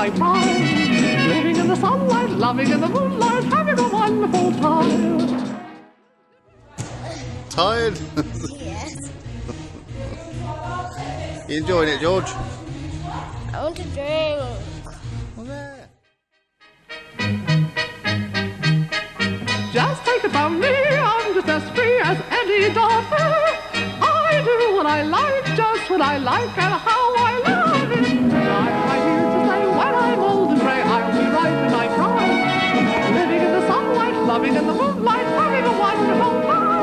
my prime. Living in the sunlight, loving in the moonlight, having a wonderful time. Tired? Yes. You enjoying it, George? I want to drink. Well, there. Just take it from me, I'm just as free as any daughter. I do what I like, just what I like, and how I love it. I'm right here to say when I'm old and grey, I'll be right in my prime. Living in the sunlight, loving in the moonlight, having a wonderful time.